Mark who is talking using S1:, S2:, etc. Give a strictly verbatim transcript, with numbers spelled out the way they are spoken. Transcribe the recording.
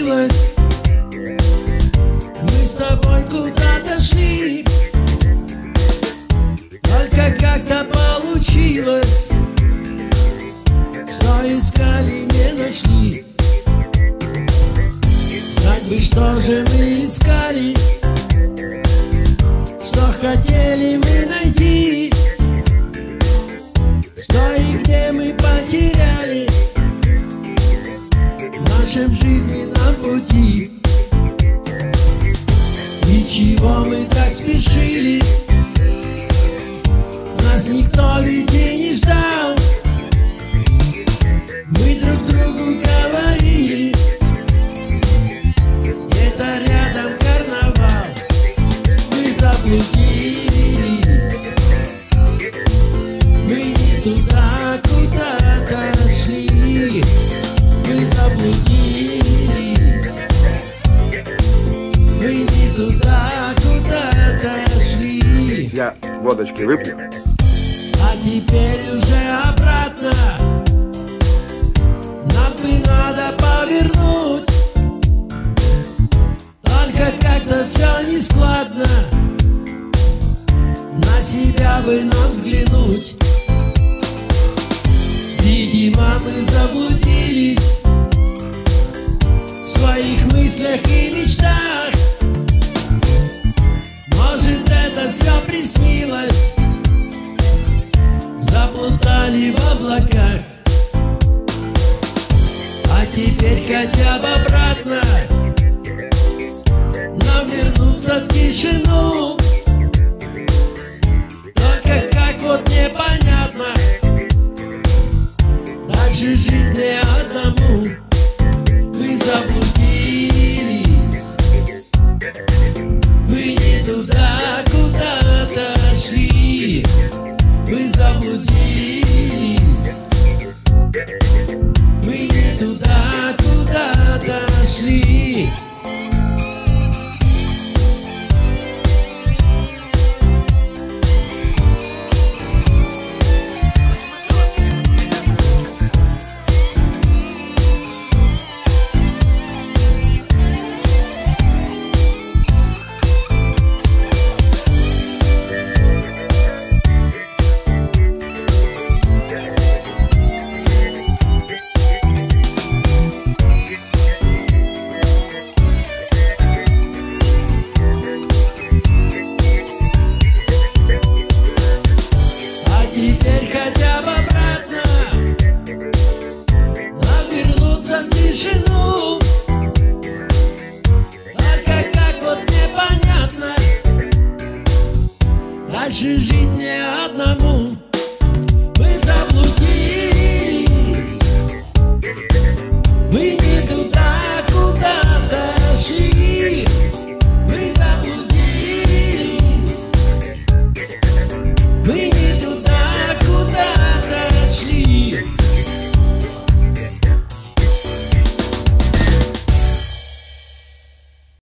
S1: случилось. Мы с тобой куда-то шли, только как-то получилось, что искали, не нашли. Знать бы, что же мы искали, что хотели мы найти, что и где мы потеряли в нашем жизненном пути. И чего мы так спешили, нас никто ведь и не ждал. Мы друг другу говорили, это рядом карнавал. Мы заблудились, мы не туда куда-то шли. Мы заблудились, мы не туда куда-то шли.
S2: Я водочки выпью.
S1: А теперь уже обратно нам бы надо повернуть, только как-то все нескладно, на себя бы нам взглянуть. Видимо, мы заблудились в своих мыслях и мечтах. Может, это все приснилось, заплутали в облаках. А теперь хотя бы обратно нам вернуться в тишину. Только как вот непонятно дальше жить мне одному. Мы заблудились, мы не туда куда-то шли. Мы заблудились, мы не туда куда-то шли. Теперь хотя бы обратно нам вернуться в тишину.